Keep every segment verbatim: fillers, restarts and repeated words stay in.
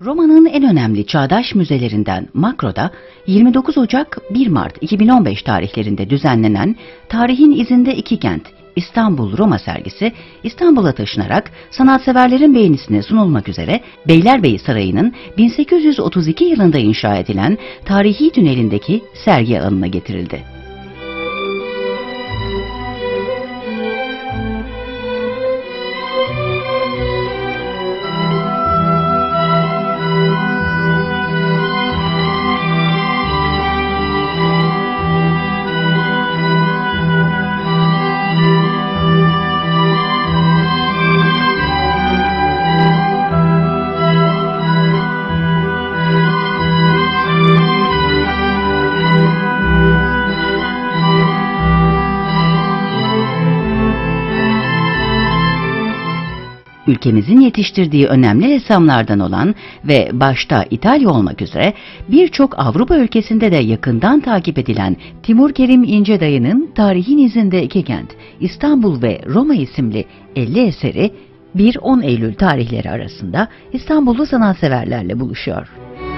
Roma'nın en önemli çağdaş müzelerinden Makro'da yirmi dokuz Ocak bir Mart iki bin on beş tarihlerinde düzenlenen Tarihin İzinde İki Kent İstanbul-Roma sergisi İstanbul'a taşınarak sanatseverlerin beğenisine sunulmak üzere Beylerbeyi Sarayı'nın bin sekiz yüz otuz iki yılında inşa edilen tarihi tünelindeki sergi alanına getirildi. Ülkemizin yetiştirdiği önemli ressamlardan olan ve başta İtalya olmak üzere birçok Avrupa ülkesinde de yakından takip edilen Timur Kerim İncedayı'nın Tarihin İzinde İki Kent, İstanbul ve Roma isimli elli eseri bir on Eylül tarihleri arasında İstanbullu sanatseverlerle buluşuyor.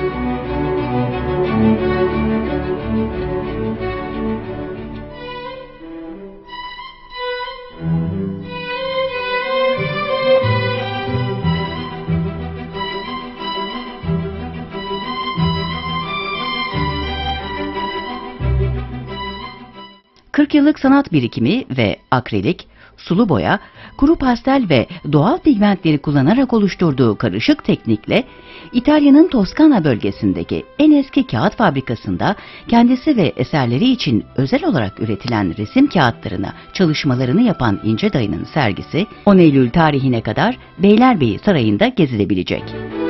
kırk yıllık sanat birikimi ve akrilik, sulu boya, kuru pastel ve doğal pigmentleri kullanarak oluşturduğu karışık teknikle İtalya'nın Toskana bölgesindeki en eski kağıt fabrikasında kendisi ve eserleri için özel olarak üretilen resim kağıtlarına çalışmalarını yapan İncedayı'nın sergisi on Eylül tarihine kadar Beylerbeyi Sarayı'nda gezilebilecek.